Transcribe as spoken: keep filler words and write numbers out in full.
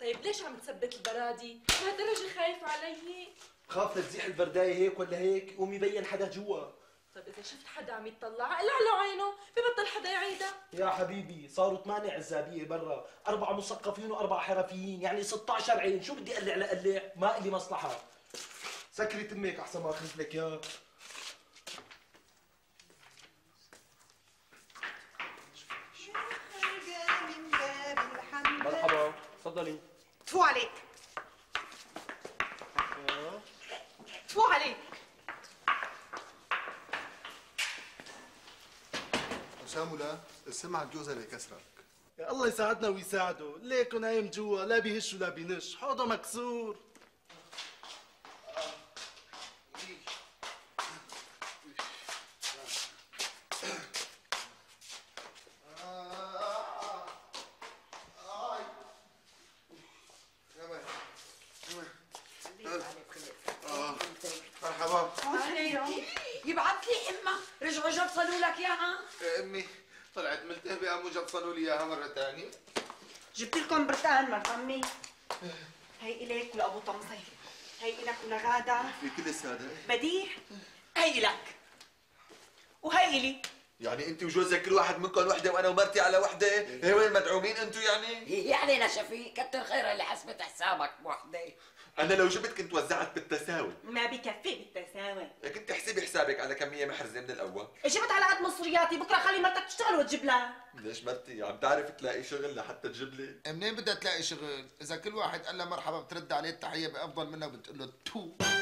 طيب ليش عم تثبت البرادي؟ لهالدرجة خايف علي؟ خاف لتزيح البرداية هيك ولا هيك يقوم يبين حدا جوا. طيب إذا شفت حدا عم يتطلع قلع له عينه، ببطل حدا يعيدها. يا حبيبي صاروا ثمانية عزابية برا، أربعة مثقفين وأربعة حرفيين، يعني ستة عشر عين، شو بدي أقلع لأقلع؟ ما إلي مصلحة. سكري تمك أحسن ما أخذ لك يا مرحبا، تفضلي. تفو عليك. تفو عليك. هشام ولا السمعة جوزها اللي كسرك. يا الله يساعدنا ويساعده، ليكو نايم جوا لا بيهش ولا بينش، حوضه مكسور. مرحبا. يبعث لي امه رجعوا جبصنوا لك اياها. امي طلعت ملتهبه قاموا جبصنوا لي اياها مره ثانيه. جبت لكم برتقال مرت عمي. هي الك ولابو طمزي، هي الك ولغاده. في كل الساده. بديع هي لك وهي لي. يعني انت وجوزك كل واحد منكم وحده وانا ومرتي على وحده؟ هي وين مدعومين انتم يعني؟ يعني يا شفيق كتر خيرها اللي حسبت حسابك بوحده. انا لو جبت كنت وزعت بالتساوي. ما بكفي بالتساوي. كنت احسبي حسابك على كميه محرزه من الاول. جبت على قد مصرياتي، بكره خلي مرتك تشتغل وتجيب لها. ليش مرتي عم تعرف تلاقي شغل لحتى تجيب لي؟ منين بدها تلاقي شغل؟ إذا كل واحد قال لها مرحبا بترد عليه التحية بأفضل منها وبتقول له تو.